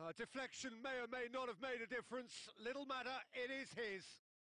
Deflection may or may not have made a difference. Little matter, it is his.